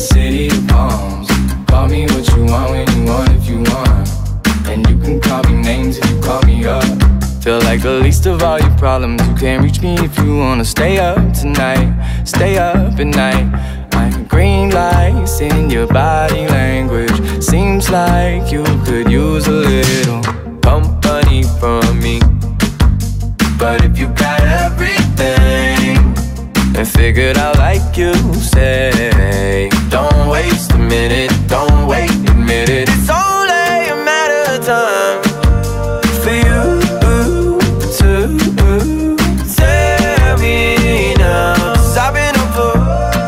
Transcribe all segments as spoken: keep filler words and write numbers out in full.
city of palms. Call me what you want when you want if you want. And you can call me names if you call me up. Feel like the least of all your problems. You can't reach me if you wanna stay up tonight. Stay up at night. I'm green lights in your body language. Seems like you could use a little company from me. But if you got everything and figured out like you say, don't waste a minute, don't wait, admit it. It's only a matter of time for you to tell me now. 'Cause I've been up for,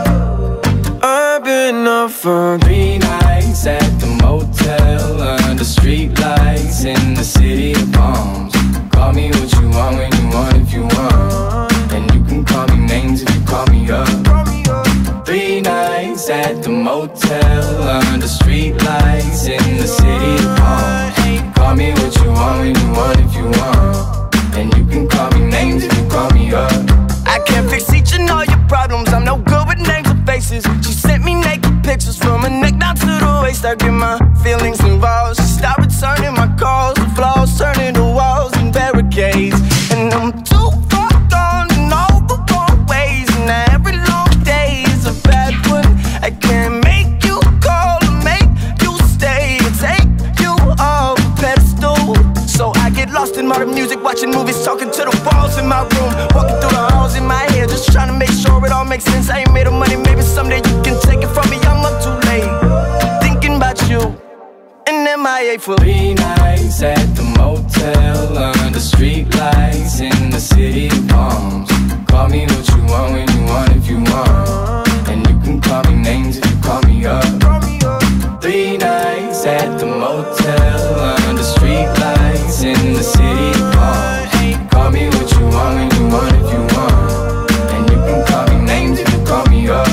I've been up for three nights at the motel under street lights in the city of palms. Call me what you want when you want if you want. And you can call me names if you call me up. Three nights at the motel under street lights in the city of palms. Call me what you want when you want if you want. And you can call me names if you call me up. I can't fix each and all your problems. I'm no good with names or faces. She sent me naked pictures from her neck down to the waist. I get my feelings involved. She stopped returning my calls. The flaws turning to walls and barricades. And I'm too far gone in all the wrong ways. And now every long day is a bad one. I can't make you call or make you stay or take you off a pedestal. So I get lost in modern music, watching movies, talking to the walls in my room, walking through the halls in my head, just trying to make sure it all makes sense. I ain't made of money, maybe someday you can take it from me. I'm up too late, thinking about you, and M I A for three nights at the motel under street lights in the city of palms. Call me what you want when you want if you want. And you can call me names if you call me up. Three nights at the motel under street lights in the city of palms. Call me what you want when you want if you want. And you can call me names if you call me up.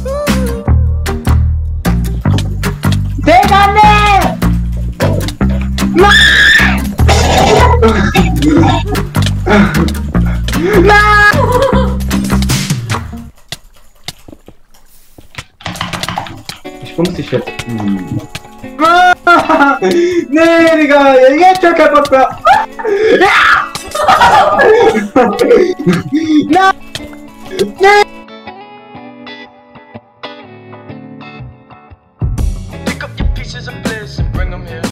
Como se chama? Hum. Nega, ninguém tinha que papel. Não! Não! pick up your pieces of bliss and bring them here.